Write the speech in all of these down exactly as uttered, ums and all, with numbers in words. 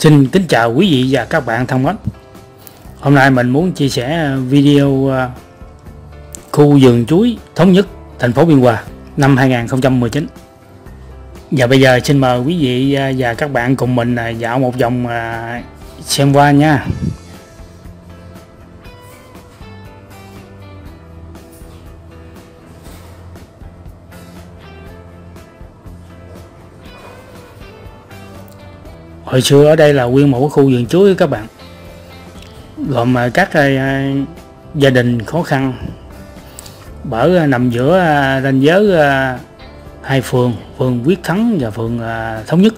Xin kính chào quý vị và các bạn thân mến. Hôm nay mình muốn chia sẻ video khu vườn chuối Thống Nhất, thành phố Biên Hòa năm hai nghìn không trăm mười chín. Và bây giờ xin mời quý vị và các bạn cùng mình dạo một vòng xem qua nha. Hồi xưa ở đây là nguyên một khu vườn chuối các bạn, gồm các gia đình khó khăn, bởi nằm giữa ranh giới hai phường, phường Quyết Thắng và phường Thống Nhất.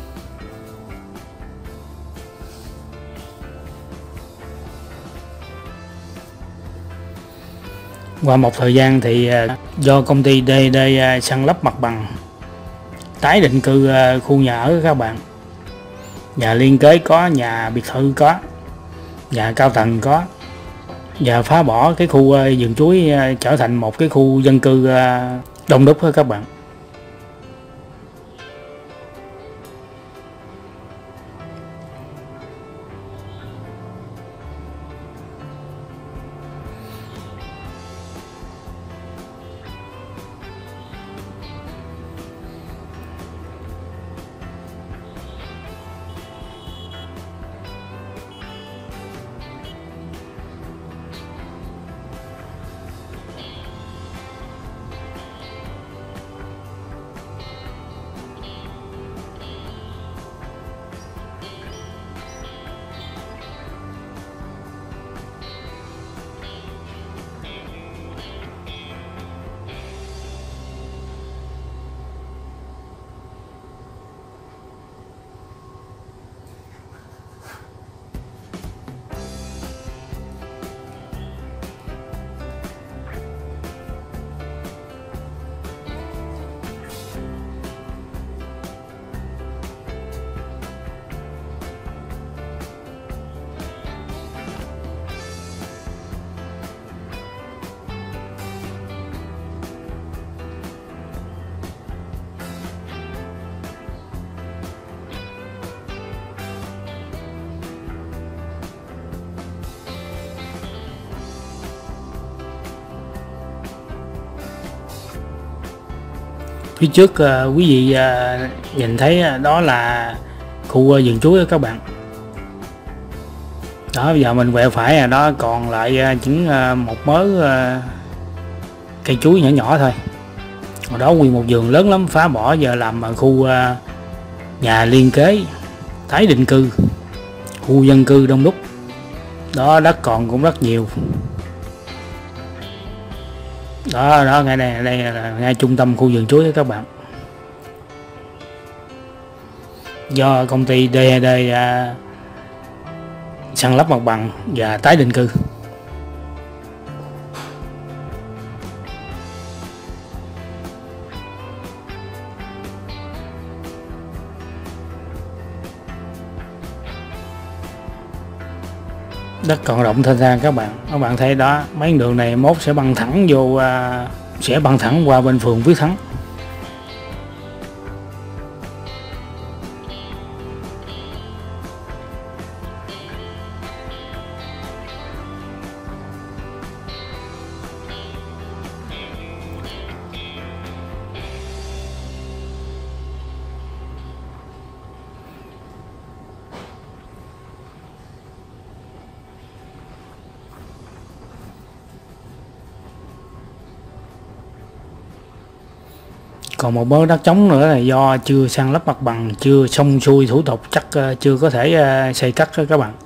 Qua một thời gian thì do công ty đê đê san lấp mặt bằng, tái định cư khu nhà ở các bạn, nhà liên kế có, nhà biệt thự có, nhà cao tầng có, và phá bỏ cái khu vườn chuối trở thành một cái khu dân cư đông đúc các bạn. Phía trước uh, quý vị uh, nhìn thấy đó là khu uh, vườn chuối các bạn. Đó, bây giờ mình quẹo phải à, đó còn lại uh, chỉ uh, một mớ uh, cây chuối nhỏ nhỏ thôi. Hồi đó nguyên một vườn lớn lắm, phá bỏ giờ làm uh, khu uh, nhà liên kế, tái định cư, khu dân cư đông đúc. Đó, đất còn cũng rất nhiều. Đó, đó ngay đây, đây là ngay trung tâm khu vườn chuối các bạn. Do công ty đê đê uh, san lấp mặt bằng và tái định cư. Đất còn rộng thênh thang các bạn. Các bạn thấy đó, mấy đường này mốt sẽ băng thẳng vô uh, sẽ băng thẳng qua bên phường Quyết Thắng. Còn một mớ đất trống nữa là do chưa san lấp mặt bằng, chưa xong xuôi thủ tục, chắc uh, chưa có thể uh, xây cất đó các bạn.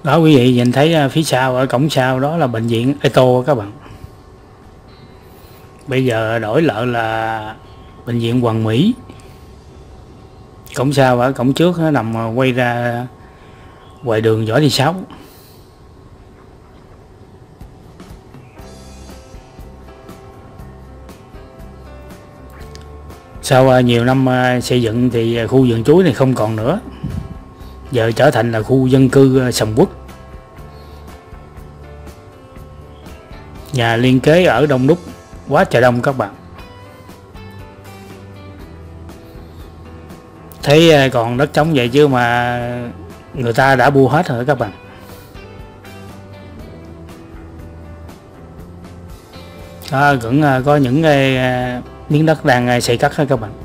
Đó quý vị nhìn thấy phía sau ở cổng sau đó là bệnh viện Eto các bạn. Bây giờ đổi lại là bệnh viện Hoàng Mỹ. Cổng sau ở cổng trước nó nằm quay ra ngoài đường Võ Thị Sáu. Sau nhiều năm xây dựng thì khu vườn chuối này không còn nữa, giờ trở thành là khu dân cư sầm uất. Nhà liên kế ở đông đúc, quá trời đông các bạn. Thấy còn đất trống vậy chứ mà người ta đã mua hết rồi các bạn. Đó, cũng có những cái miếng đất đang xây cất đó các bạn.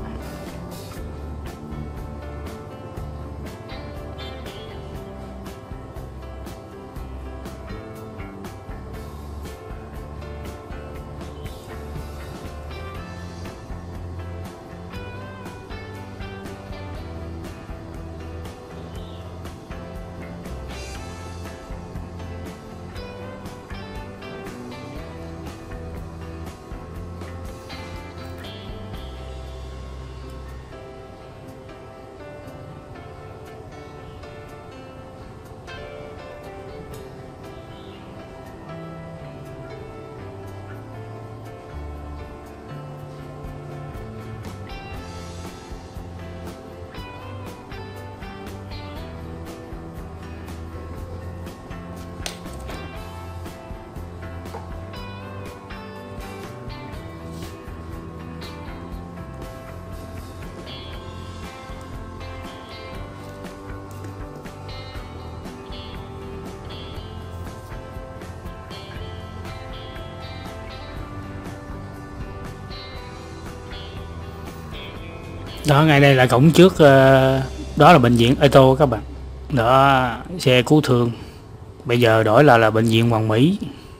Đó, ngay đây là cổng trước, đó là bệnh viện Eto các bạn. Đó, xe cứu thương. Bây giờ đổi là là bệnh viện Hoàng Mỹ.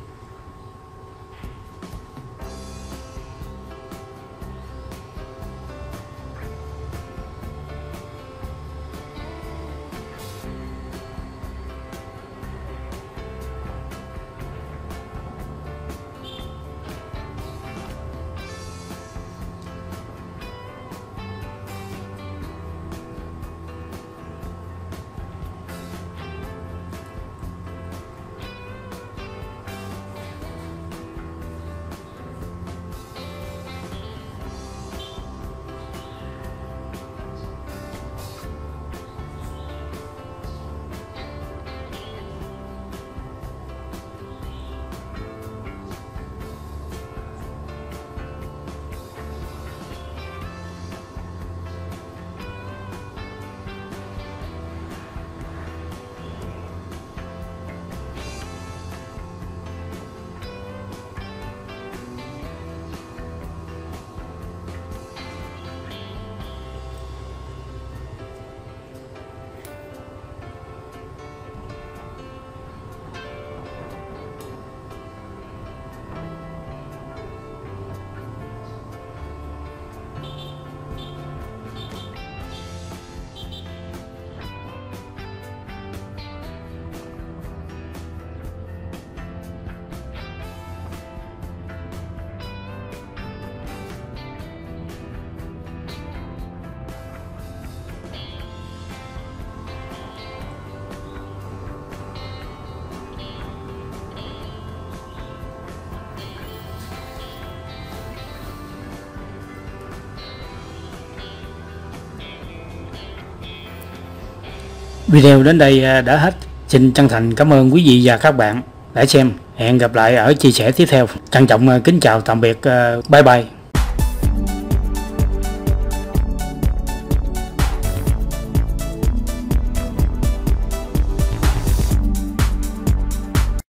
Video đến đây đã hết. Xin chân thành cảm ơn quý vị và các bạn đã xem. Hẹn gặp lại ở chia sẻ tiếp theo. Trân trọng kính chào tạm biệt. Bye bye.